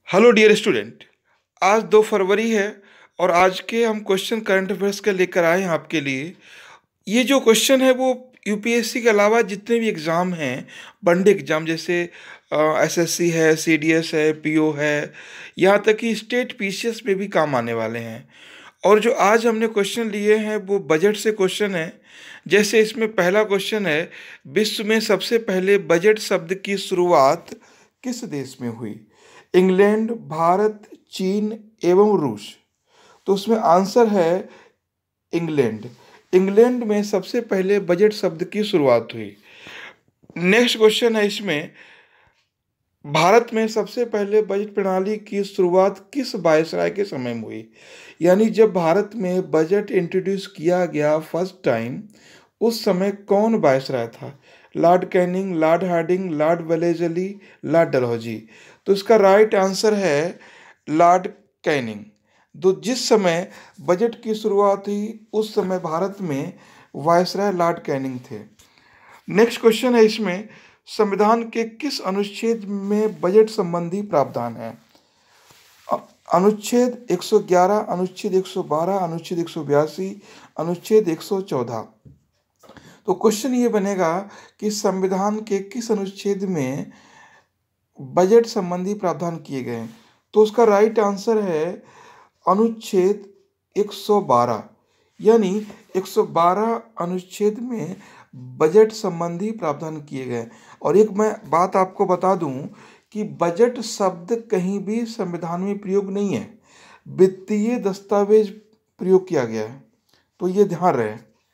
Hello dear student. आज 2 फरवरी है और आज के हम क्वेश्चन करंट अफेयर्स के लेकर आए हैं आपके लिए। ये जो क्वेश्चन है वो यूपीएससी के अलावा जितने भी एग्ज़ाम हैं, वनडे एग्ज़ाम जैसे एसएससी है, सीडीएस है, पीओ है, यहाँ तक कि स्टेट पीसीएस में भी काम आने वाले हैं। और जो आज हमने क्वेश्चन लिए हैं वो बजट से क्वेश्चन है। जैसे इसमें पहला क्वेश्चन है, विश्व में सबसे पहले बजट शब्द की शुरुआत किस देश में हुई? इंग्लैंड, भारत, चीन एवं रूस। तो उसमें आंसर है इंग्लैंड। इंग्लैंड में सबसे पहले बजट शब्द की शुरुआत हुई। नेक्स्ट क्वेश्चन है इसमें, भारत में सबसे पहले बजट प्रणाली की शुरुआत किस वायसराय के समय में हुई? यानी जब भारत में बजट इंट्रोड्यूस किया गया फर्स्ट टाइम, उस समय कौन वायसराय था? Lord Canning, Lord Hardinge, Lord Wellesley, Lord Dalhousie. तो इसका राइट आंसर है लॉर्ड कैनिंग। तो जिस समय बजट की शुरुआत हुई उस समय भारत में वायसराय लॉर्ड कैनिंग थे। नेक्स्ट क्वेश्चन है इसमें, संविधान के किस अनुच्छेद में बजट संबंधी प्रावधान है? अनुच्छेद 111, अनुच्छेद 112, अनुच्छेद 182, अनुच्छेद 114। तो क्वेश्चन ये बनेगा कि संविधान के किस अनुच्छेद में बजट संबंधी प्रावधान किए गए हैं? तो उसका राइट आंसर है अनुच्छेद 112। यानी 112 अनुच्छेद में बजट संबंधी प्रावधान किए गए। और एक मैं बात आपको बता दूं कि बजट शब्द कहीं भी संविधान में प्रयोग नहीं है, वित्तीय दस्तावेज प्रयोग किया गया है, तो ये ध्यान रहे।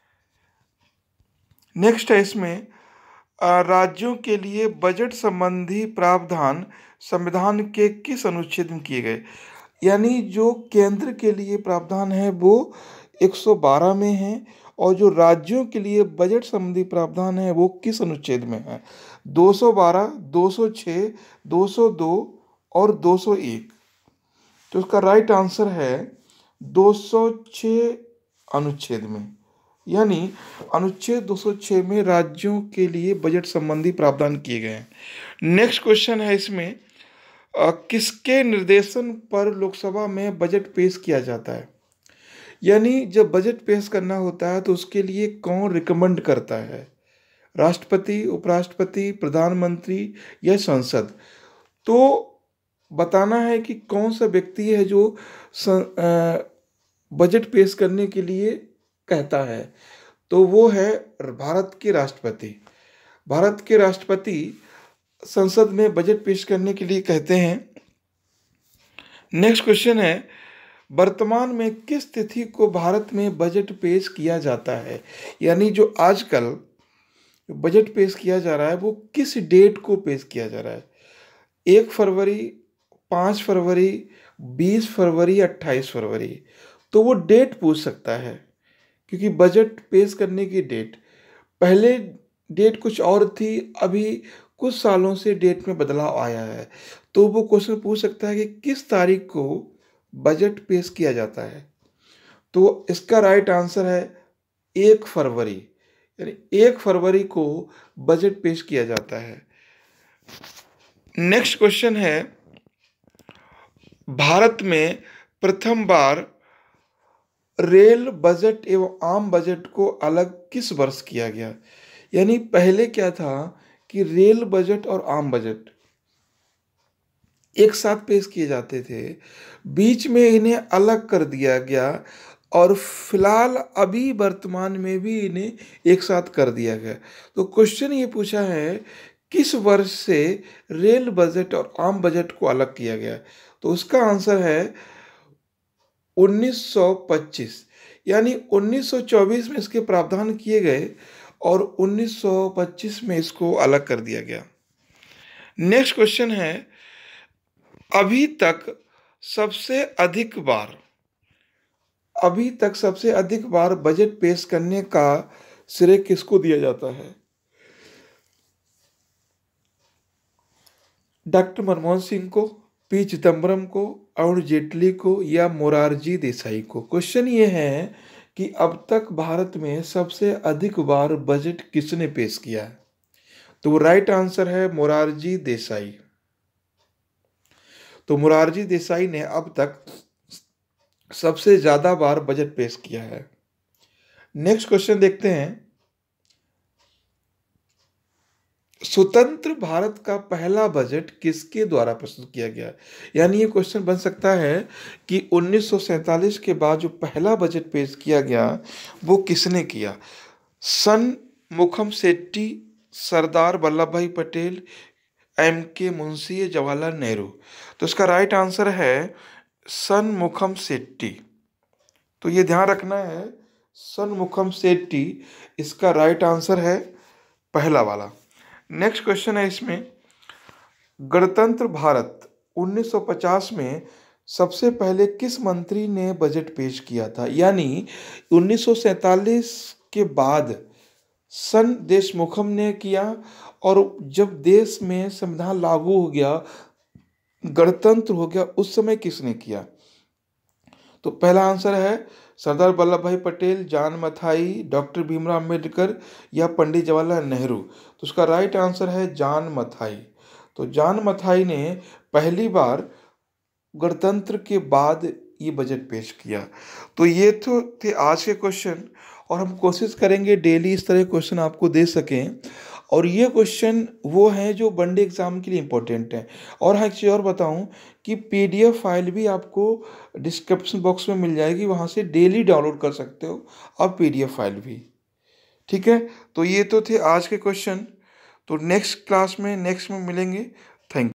नेक्स्ट है इसमें, राज्यों के लिए बजट संबंधी प्रावधान संविधान के किस अनुच्छेद में किए गए? यानी जो केंद्र के लिए प्रावधान है वो 112 में है, और जो राज्यों के लिए बजट संबंधी प्रावधान है वो किस अनुच्छेद में है? 212, 206, 202 और 201। तो उसका राइट आंसर है 206 अनुच्छेद में। यानी अनुच्छेद 206 में राज्यों के लिए बजट संबंधी प्रावधान किए गए हैं। नेक्स्ट क्वेश्चन है इसमें, किसके निर्देशन पर लोकसभा में बजट पेश किया जाता है? यानी जब बजट पेश करना होता है तो उसके लिए कौन रिकमेंड करता है? राष्ट्रपति, उपराष्ट्रपति, प्रधानमंत्री या संसद? तो बताना है कि कौन सा व्यक्ति है जो बजट पेश करने के लिए कहता है। तो वो है भारत के राष्ट्रपति। भारत के राष्ट्रपति संसद में बजट पेश करने के लिए कहते हैं। नेक्स्ट क्वेश्चन है, वर्तमान में किस तिथि को भारत में बजट पेश किया जाता है? यानी जो आजकल बजट पेश किया जा रहा है वो किस डेट को पेश किया जा रहा है? 1 फरवरी, 5 फरवरी, 20 फरवरी, 28 फरवरी। तो वो डेट पूछ सकता है, क्योंकि बजट पेश करने की डेट, पहले डेट कुछ और थी, अभी कुछ सालों से डेट में बदलाव आया है। तो वो क्वेश्चन पूछ सकता है कि किस तारीख को बजट पेश किया जाता है। तो इसका राइट आंसर है 1 फरवरी। यानी 1 फरवरी को बजट पेश किया जाता है। नेक्स्ट क्वेश्चन है, भारत में प्रथम बार रेल बजट एवं आम बजट को अलग किस वर्ष किया गया? यानी पहले क्या था कि रेल बजट और आम बजट एक साथ पेश किए जाते थे, बीच में इन्हें अलग कर दिया गया, और फिलहाल अभी वर्तमान में भी इन्हें एक साथ कर दिया गया। तो क्वेश्चन ये पूछा है किस वर्ष से रेल बजट और आम बजट को अलग किया गया? तो उसका आंसर है 1925। यानी 1924 में इसके प्रावधान किए गए और 1925 में इसको अलग कर दिया गया। नेक्स्ट क्वेश्चन है, अभी तक सबसे अधिक बार बजट पेश करने का श्रेय किसको दिया जाता है? डॉक्टर मनमोहन सिंह को, पी चिदम्बरम को, अरुण जेटली को, या मोरारजी देसाई को? क्वेश्चन ये है कि अब तक भारत में सबसे अधिक बार बजट किसने पेश किया है? तो वो राइट आंसर है मोरारजी देसाई। तो मोरारजी देसाई ने अब तक सबसे ज़्यादा बार बजट पेश किया है। नेक्स्ट क्वेश्चन देखते हैं। स्वतंत्र भारत का पहला बजट किसके द्वारा प्रस्तुत किया गया? यानी ये क्वेश्चन बन सकता है कि 1947 के बाद जो पहला बजट पेश किया गया वो किसने किया? सन मुखम सेट्टी, सरदार वल्लभ भाई पटेल, M.K. मुंशी या जवाहरलाल नेहरू? तो इसका राइट आंसर है सन मुखम सेट्टी। तो ये ध्यान रखना है, सन मुखम सेट्टी इसका राइट आंसर है, पहला वाला। नेक्स्ट क्वेश्चन है इसमें, गणतंत्र भारत 1950 में सबसे पहले किस मंत्री ने बजट पेश किया था? यानी 1947 के बाद सन देशमुखम ने किया, और जब देश में संविधान लागू हो गया, गणतंत्र हो गया, उस समय किसने किया? तो पहला आंसर है सरदार वल्लभ भाई पटेल, जान मथाई, डॉक्टर भीमराव अम्बेडकर या पंडित जवाहरलाल नेहरू? तो उसका राइट आंसर है जान मथाई। तो जान मथाई ने पहली बार गणतंत्र के बाद ये बजट पेश किया। तो ये तो थे आज के क्वेश्चन, और हम कोशिश करेंगे डेली इस तरह क्वेश्चन आपको दे सकें। और ये क्वेश्चन वो हैं जो वनडे एग्ज़ाम के लिए इम्पोर्टेंट हैं। और हाँ, एक चीज़ और बताऊं कि PDF फाइल भी आपको डिस्क्रिप्शन बॉक्स में मिल जाएगी, वहाँ से डेली डाउनलोड कर सकते हो अब PDF फाइल भी। ठीक है, तो ये तो थे आज के क्वेश्चन। तो नेक्स्ट क्लास में नेक्स्ट में मिलेंगे।